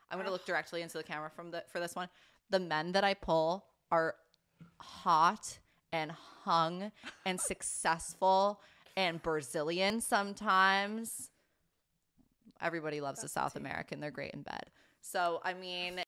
I'm going to look directly into the camera for this one. The men that I pull are hot and hung and successful and Brazilian sometimes. Everybody loves a South American. They're great in bed. So, I mean,